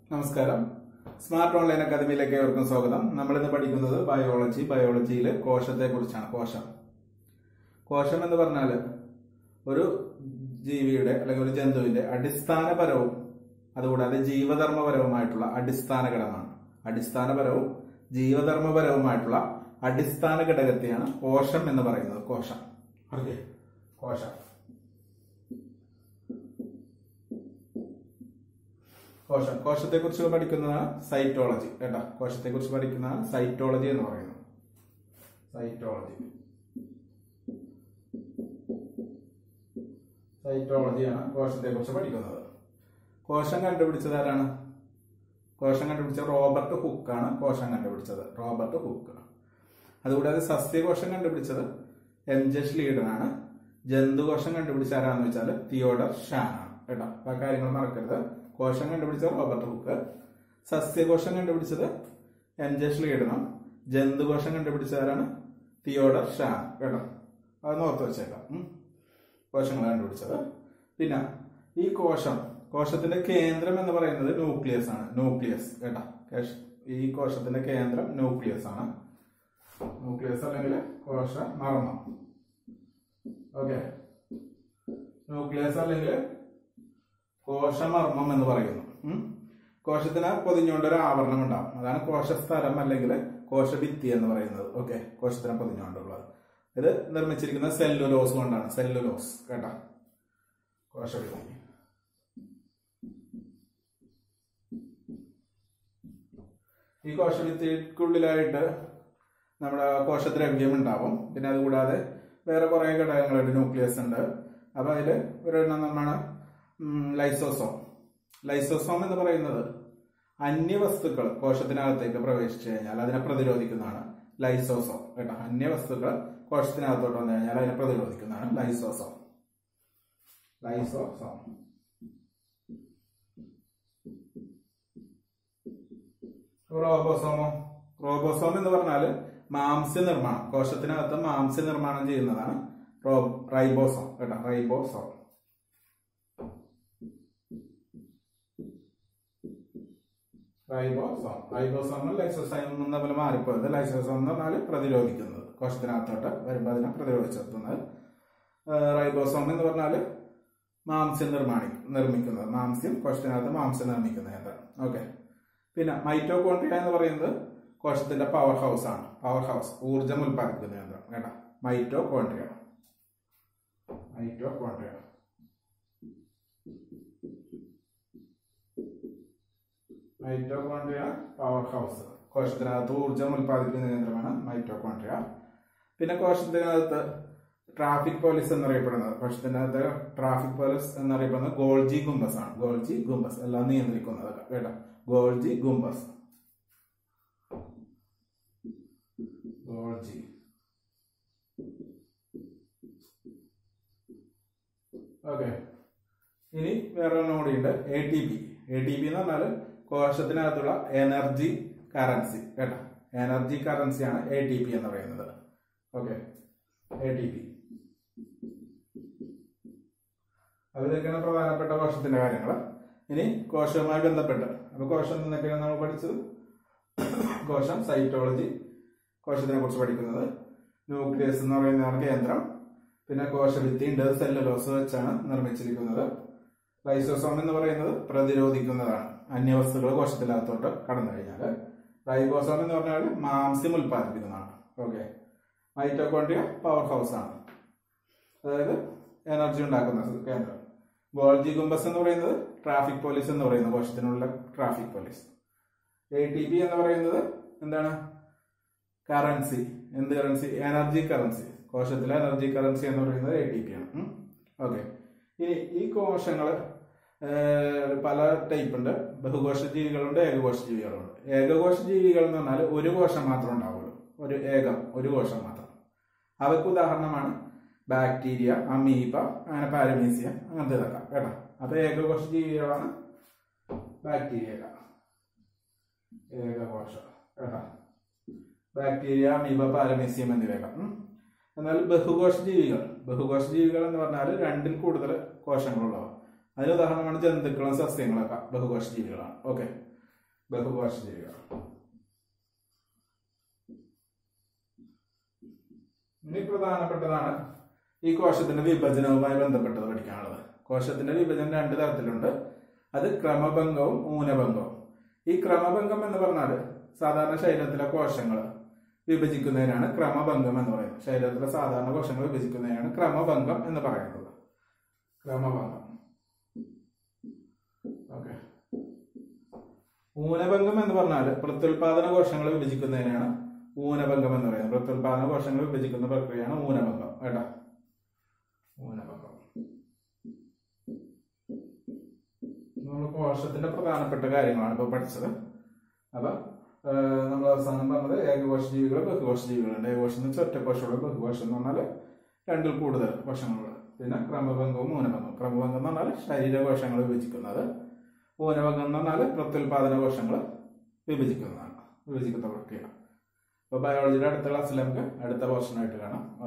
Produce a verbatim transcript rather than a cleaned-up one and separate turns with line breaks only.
നമസ്കാരം. Smart online അക്കാദമിയിലേക്ക് ഏവർക്കും സ്വാഗതം. നമ്മളിന്ന് പഠിക്കുന്നത് ബയോളജി ബയോളജിയിൽ കോശത്തെ കുറിച്ചാണ്. കോശം കോശം എന്ന് പറഞ്ഞാൽ ഒരു ജീവിയുടെ അല്ലെങ്കിൽ ഒരു ജന്തുവിന്റെ അടിസ്ഥാനപരവും അതുകൂടാതെ ജീവധർമ്മപരവുമായിട്ടുള്ള അടിസ്ഥാന ഘടകമാണ്. അടിസ്ഥാനപരവും ജീവധർമ്മപരവുമായിട്ടുള്ള അടിസ്ഥാന ഘടകത്തെയാണ് കോശം എന്ന് പറയുന്നത്. കോശം ഓക്കെ കോശം കോശം കോശത്തെ കുറിച്ച് പഠിക്കുന്നതാണ് സൈറ്റോളജി. കേട്ടോ, കോശത്തെ കുറിച്ച് പഠിക്കുന്നതാണ് സൈറ്റോളജി എന്ന് പറയുന്നത്. സൈറ്റോളജി സൈറ്റോളജിയാണ് കോശത്തെ കുറിച്ച് പഠിക്കുന്നത്. കോശം കണ്ടുപിടിച്ചത് ആരാണ്? കോശം കണ്ടുപിടിച്ച റോബർട്ട് ഹുക്കാണ് കോശം കണ്ടുപിടിച്ചത്. Robert Hooke. അതുകൂടാതെ സസ്യകോശം കണ്ടുപിടിച്ചത് എം ജെ ഷ്ലീഡനാണ്. ജന്തുകോശം കണ്ടുപിടിച്ച ആരാന്ന് വെച്ചാൽ തിയോഡർ ഷാനാണ്. കേട്ടോ, ആ കാര്യങ്ങൾ മറക്കരുത്. കോശം കണ്ടുപിടിച്ചത് റോബർട്ട് ഹുക്ക്, സസ്യകോശം കണ്ടുപിടിച്ചത് എം ജെ ഷ്ലീഡനും, ജന്തുകോശം കണ്ടുപിടിച്ചവരാണ് തിയോഡർ ഷാൻ. കേട്ടോ, അതൊന്ന് ഓർത്ത് വെച്ചേക്കാം. കോശങ്ങൾ കണ്ടുപിടിച്ചത്. പിന്നെ ഈ കോശം കോശത്തിന്റെ കേന്ദ്രം എന്ന് പറയുന്നത് ന്യൂക്ലിയസ് ആണ്. ന്യൂക്ലിയസ് കേട്ടോ, ഈ കോശത്തിന്റെ കേന്ദ്രം ന്യൂക്ലിയസ് ആണ്. ന്യൂക്ലിയസ് അല്ലെങ്കിൽ കോശ മർമ്മം. ഓക്കെ, ന്യൂക്ലിയസ് അല്ലെങ്കിൽ കോശമർമ്മം എന്ന് പറയുന്നു. കോശത്തിന് പൊതിഞ്ഞുകൊണ്ട് ഒരു ആവരണം ഉണ്ടാവും. അതാണ് കോശസ്ഥലം അല്ലെങ്കിൽ കോശഭിത്തി എന്ന് പറയുന്നത്. ഓക്കെ, കോശത്തിനെ പൊതിഞ്ഞുകൊണ്ടുള്ളത്. ഇത് നിർമ്മിച്ചിരിക്കുന്നത് സെല്ലുലോസ് കൊണ്ടാണ്. സെല്ലുലോസ് കേട്ടോ, കോശഭിത്തി. ഈ കോശഭിത്തിക്കുള്ളിലായിട്ട് നമ്മുടെ കോശദ്രവ്യം ഉണ്ടാവും. പിന്നെ അതുകൂടാതെ വേറെ കുറെ ഘടകങ്ങളുണ്ട്. ന്യൂക്ലിയസ് ഉണ്ട്. അപ്പൊ അതിൽ ഒരെണ്ണം നമ്മളാണ് ലൈസോസോം. ലൈസോസോം എന്ന് പറയുന്നത് അന്യവസ്തുക്കൾ കോശത്തിനകത്തേക്ക് പ്രവേശിച്ചു കഴിഞ്ഞാൽ അതിനെ പ്രതിരോധിക്കുന്നതാണ് ലൈസോസോം. കേട്ടോ, അന്യവസ്തുക്കൾ കോശത്തിനകത്തോട്ട് വന്നു കഴിഞ്ഞാൽ അതിനെ പ്രതിരോധിക്കുന്നതാണ് ലൈസോസോം. ലൈസോസോം റോബോസോമോ? റോബോസോം എന്ന് പറഞ്ഞാൽ മാംസ്യ നിർമ്മാണം, കോശത്തിനകത്ത് മാംസ്യ നിർമ്മാണം ചെയ്യുന്നതാണ് റൈബോസോം. കേട്ടോ, റൈബോസോം. റൈബോസോം റൈബോസോം ലൈസോസോം തമ്മിൽ മാറിപ്പോയത്. ലൈസോസോം എന്ന് പറഞ്ഞാൽ പ്രതിരോധിക്കുന്നത്, കോശത്തിനകത്തോട്ട് വരുമ്പോൾ അതിനെ പ്രതിരോധിച്ചെത്തുന്നത്. റൈബോസോം എന്ന് പറഞ്ഞാൽ മാംസ്യം നിർമ്മാണി നിർമ്മിക്കുന്നത് മാംസ്യം കോശത്തിനകത്ത് മാംസ്യം നിർമ്മിക്കുന്ന യന്ത്രം. ഓക്കെ, പിന്നെ മൈറ്റോകോൺട്രിയ എന്ന് പറയുന്നത് കോശത്തിന്റെ പവർ ഹൗസ് ആണ്. പവർ ഹൗസ്, ഊർജം ഉൽപ്പാദിപ്പിക്കുന്ന യന്ത്രം. കേട്ടോ, mitochondria mitochondria mitochondria power house, കോശത്തിനകത്ത് ഊർജം ഉൽപ്പാദിപ്പിക്കുന്ന കേന്ദ്രമാണ് മൈറ്റോകോൺട്രിയ. പിന്നെ കോശത്തിനകത്ത് ട്രാഫിക് പോലീസ് എന്നറിയപ്പെടുന്നത് കോശത്തിനകത്ത് ട്രാഫിക് പോലീസ് എന്നറിയപ്പെടുന്നത് ഗോൾജി ഗുംബസ് ആണ്. ഗോൾജി ഗുംബസ് എല്ലാം നിയന്ത്രിക്കുന്നത്. കേട്ടോ, ഗോൾജി ഗുംബസ്. Golgi okay. ഇനി വേറെ കൂടിയുണ്ട്, A T P. A T P എന്ന് പറഞ്ഞാൽ കോശത്തിനകത്തുള്ള എനർജി കറൻസി. കേട്ടോ, എനർജി കറൻസിയാണ് എ ടി പി എന്ന് പറയുന്നത്. Okay, A T P. അത് ഇതൊക്കെയാണ് പ്രധാനപ്പെട്ട കോശത്തിന്റെ കാര്യങ്ങൾ. ഇനി കോശവുമായി ബന്ധപ്പെട്ട് അപ്പൊ കോശം എന്നൊക്കെയാണ് നമ്മൾ പഠിച്ചത്. കോശം സൈറ്റോളജി, കോശത്തിനെ കുറിച്ച് പഠിക്കുന്നത്. ന്യൂക്ലിയസ് എന്ന് പറയുന്നതാണ് കേന്ദ്രം. പിന്നെ കോശഭിത്തി ഉണ്ട്, സെല്ലുലോസ് വെച്ചാണ് നിർമ്മിച്ചിരിക്കുന്നത്. ലൈസോസോം എന്ന് പറയുന്നത് പ്രതിരോധിക്കുന്നതാണ്, അന്യവസ്തുക്കൾ കോശത്തിനകത്തോട്ട് കടന്നു കഴിഞ്ഞാൽ. റൈബോസോം എന്ന് പറഞ്ഞാൽ മാംസ്യം ഉൽപ്പാദിപ്പിക്കുന്നതാണ്. ഓക്കെ, മൈറ്റോകോൺട്രിയ പവർ ഹൗസ് ആണ്, അതായത് എനർജി ഉണ്ടാക്കുന്ന കേന്ദ്രം. ഗോൾജി ഗുംബസ് എന്ന് പറയുന്നത് ട്രാഫിക് പോലീസ് എന്ന് പറയുന്നത്, കോശത്തിനുള്ള traffic police. A T P എന്ന് പറയുന്നത് എന്താണ്? കറൻസി. എന്ത് കറൻസി? Energy currency. കോശത്തിലെ എനർജി കറൻസി എന്ന് പറയുന്നത് എ ടി പി ആണ്. ഓക്കെ, ഇനി ഈ കോശങ്ങൾ പല ടൈപ്പ് ഉണ്ട്. ബഹുകോശ ജീവികളുണ്ട്, ഏകകോശ ജീവികളുണ്ട്. ഏകകോശ ജീവികൾ എന്ന് പറഞ്ഞാൽ ഒരു കോശം മാത്രം ഉണ്ടാവുള്ളൂ, ഒരു ഏകം ഒരു കോശം മാത്രം. അവയ്ക്ക് ഉദാഹരണമാണ് ബാക്ടീരിയ, അമീബ, അങ്ങനെ പാരമീസിയ, അങ്ങനത്തെ ഇതൊക്കെ. കേട്ടോ, അപ്പൊ ഏകകോശ ജീവികളാണ് ബാക്ടീരിയ, ഏകകോശ. കേട്ടോ, ബാക്ടീരിയ, അമീബ, പാരമീസിയം എന്നിവയൊക്കെ. എന്നാൽ ബഹുകോശ ജീവികൾ ബഹുകോശ ജീവികൾ എന്ന് പറഞ്ഞാൽ രണ്ടിൽ കൂടുതൽ കോശങ്ങളുള്ളവ. അതിന് ഉദാഹരണമാണ് ജന്തുക്കളും സസ്യങ്ങളൊക്കെ ബഹുകോശ ജീവികളാണ്. ഓക്കെ, ബഹുകോശജീവികൾ. ഇനി പ്രധാനപ്പെട്ടതാണ് ഈ കോശത്തിന്റെ വിഭജനവുമായി ബന്ധപ്പെട്ടത് പഠിക്കാനുള്ളത്. കോശത്തിന്റെ വിഭജനം രണ്ട് തരത്തിലുണ്ട്. അത് ക്രമഭംഗവും ഊനഭംഗവും. ഈ ക്രമഭംഗം എന്ന് പറഞ്ഞാൽ സാധാരണ ശരീരത്തിലെ കോശങ്ങൾ വിഭജിക്കുന്നതിനാണ് ക്രമഭംഗം എന്ന് പറയുന്നത്. ശരീരത്തിലെ സാധാരണ കോശങ്ങൾ വിഭജിക്കുന്നതിനാണ് ക്രമഭംഗം എന്ന് പറയുന്നത്. ക്രമഭംഗം. ഓക്കെ. ഊനഭംഗം എന്ന് പറഞ്ഞാൽ പ്രത്യുൽപാദന കോശങ്ങൾ വിഭജിക്കുന്നതിനാണ് ഊനഭംഗം എന്ന് പറയുന്നത്. പ്രത്യുൽപാദന കോശങ്ങൾ വിഭജിക്കുന്ന പ്രക്രിയയാണ് ഊനഭംഗം. കേട്ടോ, ഊനഭംഗം. നമ്മൾ കോശത്തിന്റെ പ്രധാനപ്പെട്ട കാര്യങ്ങളാണ് ഇപ്പൊ പഠിച്ചത്. അപ്പൊ നമ്മൾ അവസാനം പറഞ്ഞത് ഏകകോശ ജീവികൾ, ബഹുകോശ ജീവികളുണ്ട്. ഏകകോശം എന്ന് വെച്ചാൽ ഒറ്റ കോശമുള്ള, ബഹുകോശം എന്ന് പറഞ്ഞാൽ രണ്ടിൽ കൂടുതൽ കോശങ്ങളുള്ള. പിന്നെ ക്രമഭംഗവും ഊനഭംഗവും. ക്രമഭംഗം എന്ന് പറഞ്ഞാൽ ശരീരകോശങ്ങൾ വിഭജിക്കുന്നത്, ഊനഭംഗം എന്ന് പറഞ്ഞാൽ പ്രത്യുൽപാദന കോശങ്ങൾ വിഭജിക്കുന്നതാണ്, വിഭജിക്കുന്ന പ്രക്രിയ. അപ്പോൾ ബയോളജിയുടെ അടുത്ത ക്ലാസ്സിൽ നമുക്ക് അടുത്ത പോർഷനായിട്ട് കാണാം.